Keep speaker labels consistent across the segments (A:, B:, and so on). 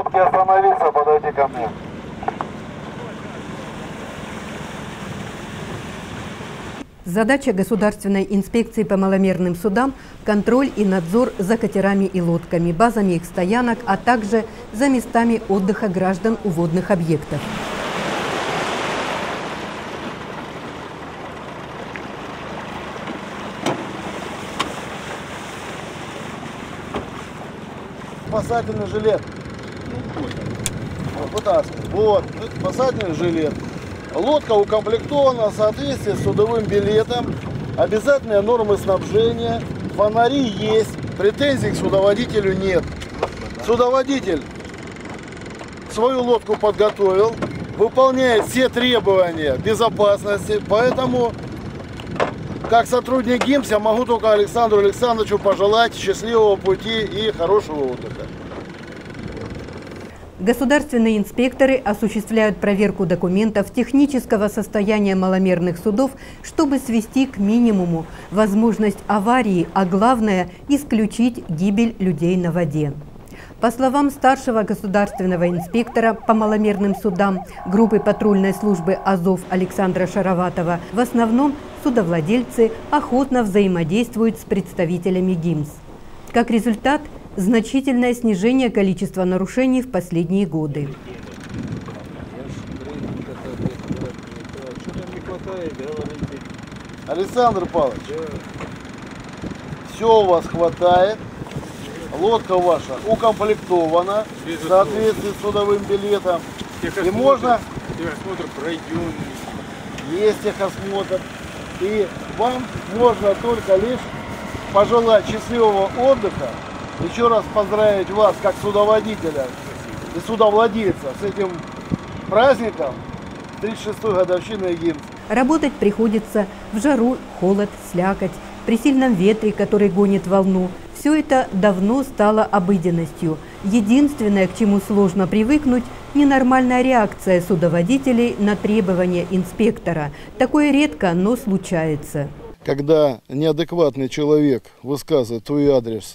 A: Остановиться, подойди ко мне.
B: Задача Государственной инспекции по маломерным судам – контроль и надзор за катерами и лодками, базами их стоянок, а также за местами отдыха граждан у водных объектов.
A: Спасательный жилет. Вот, спасательный жилет. Лодка укомплектована в соответствии с судовым билетом. Обязательные нормы снабжения. Фонари есть. Претензий к судоводителю нет. Судоводитель свою лодку подготовил. Выполняет все требования безопасности. Поэтому, как сотрудник ГИМС, я могу только Александру Александровичу пожелать счастливого пути и хорошего отдыха.
B: Государственные инспекторы осуществляют проверку документов технического состояния маломерных судов, чтобы свести к минимуму возможность аварии, а главное – исключить гибель людей на воде. По словам старшего государственного инспектора по маломерным судам группы патрульной службы «Азов» Александра Шароватова, в основном судовладельцы охотно взаимодействуют с представителями ГИМС. Как результат – значительное снижение количества нарушений в последние годы.
A: Александр Павлович, все у вас хватает, лодка ваша укомплектована в соответствии с судовым билетом. И можно...
C: Техосмотр пройден.
A: Есть техосмотр. И вам можно только лишь пожелать счастливого отдыха. Еще раз поздравить вас, как судоводителя и судовладельца, с этим праздником 36-й годовщины ГИМС.
B: Работать приходится в жару, холод, слякоть, при сильном ветре, который гонит волну. Все это давно стало обыденностью. Единственное, к чему сложно привыкнуть – ненормальная реакция судоводителей на требования инспектора. Такое редко, но случается.
A: Когда неадекватный человек высказывает твой адрес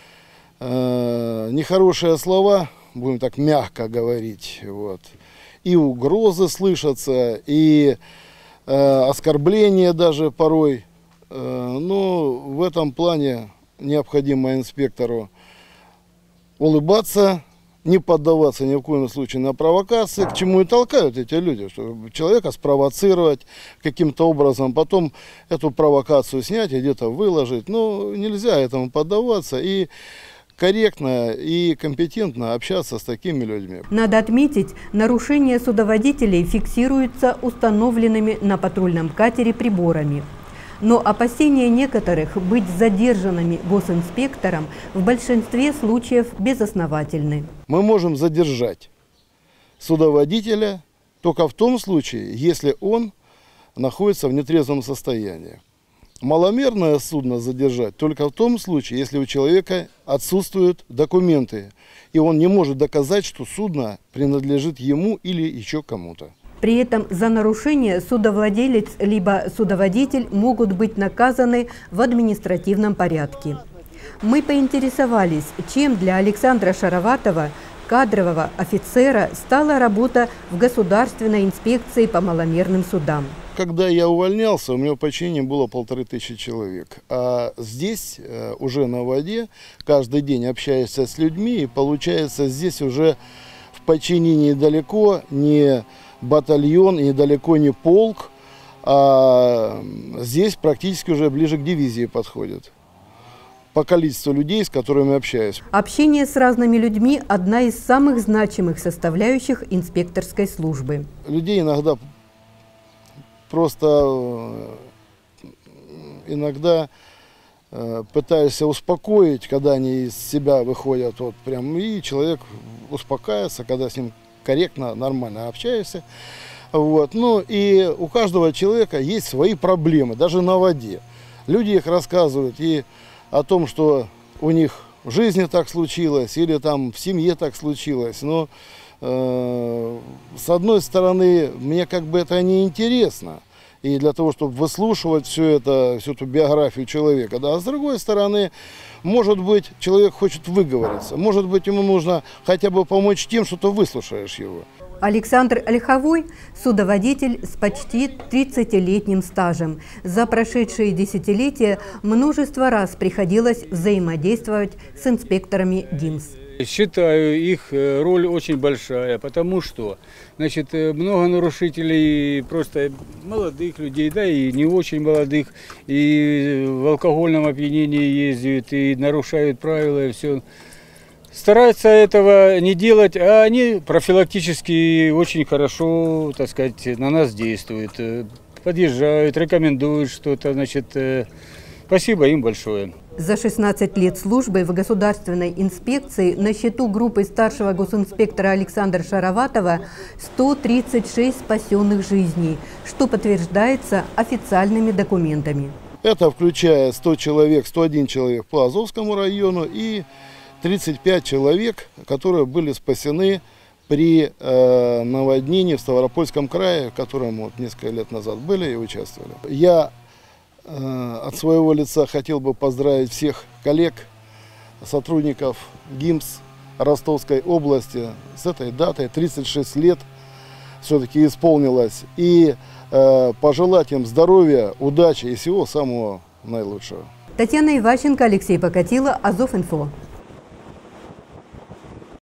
A: нехорошие слова, будем так мягко говорить, вот, и угрозы слышатся, и оскорбления даже порой, но в этом плане необходимо инспектору улыбаться, не поддаваться ни в коем случае на провокации, к чему и толкают эти люди, чтобы человека спровоцировать каким-то образом, потом эту провокацию снять и где-то выложить. Но нельзя этому поддаваться и корректно и компетентно общаться с такими людьми.
B: Надо отметить, нарушения судоводителей фиксируются установленными на патрульном катере приборами. Но опасения некоторых быть задержанными госинспектором в большинстве случаев безосновательны.
A: Мы можем задержать судоводителя только в том случае, если он находится в нетрезвом состоянии. Маломерное судно задержать только в том случае, если у человека отсутствуют документы, и он не может доказать, что судно принадлежит ему или еще кому-то.
B: При этом за нарушение судовладелец либо судоводитель могут быть наказаны в административном порядке. Мы поинтересовались, чем для Александра Шароватова, кадрового офицера, стала работа в Государственной инспекции по маломерным судам.
A: Когда я увольнялся, у меня в подчинении было 1500 человек. А здесь, уже на воде, каждый день общаешься с людьми, и получается здесь уже в подчинении далеко не батальон и далеко не полк, а здесь практически уже ближе к дивизии подходит. По количеству людей, с которыми общаюсь.
B: Общение с разными людьми – одна из самых значимых составляющих инспекторской службы.
A: Людей иногда просто пытаешься успокоить, когда они из себя выходят, вот прям, и человек успокаивается, когда с ним корректно, нормально общаешься. Вот. Ну и у каждого человека есть свои проблемы, даже на воде. Люди их рассказывают и о том, что у них в жизни так случилось, или там в семье так случилось. Но с одной стороны, мне как бы это не интересно. и для того, чтобы выслушивать всю эту биографию человека. Да. А с другой стороны, может быть, человек хочет выговориться, может быть, ему нужно хотя бы помочь тем, что ты выслушаешь его.
B: Александр Ольховой – судоводитель с почти 30-летним стажем. За прошедшие десятилетия множество раз приходилось взаимодействовать с инспекторами ГИМС.
C: Считаю, их роль очень большая, потому что, значит, много нарушителей, просто молодых людей, да и не очень молодых, и в алкогольном опьянении ездят, и нарушают правила, и все. Стараются этого не делать, а они профилактически очень хорошо, так сказать, на нас действуют, подъезжают, рекомендуют что-то, значит, спасибо им большое.
B: За 16 лет службы в государственной инспекции на счету группы старшего госинспектора Александра Шароватова 136 спасенных жизней, что подтверждается официальными документами.
A: Это включая 101 человек по Азовскому району и 35 человек, которые были спасены при наводнении в Ставропольском крае, в котором вот несколько лет назад были и участвовали. Я от своего лица хотел бы поздравить всех коллег, сотрудников ГИМС Ростовской области с этой датой. 36 лет все-таки исполнилось. И пожелать им здоровья, удачи и всего самого наилучшего.
B: Татьяна Иващенко, Алексей Покатило, Азов.Инфо.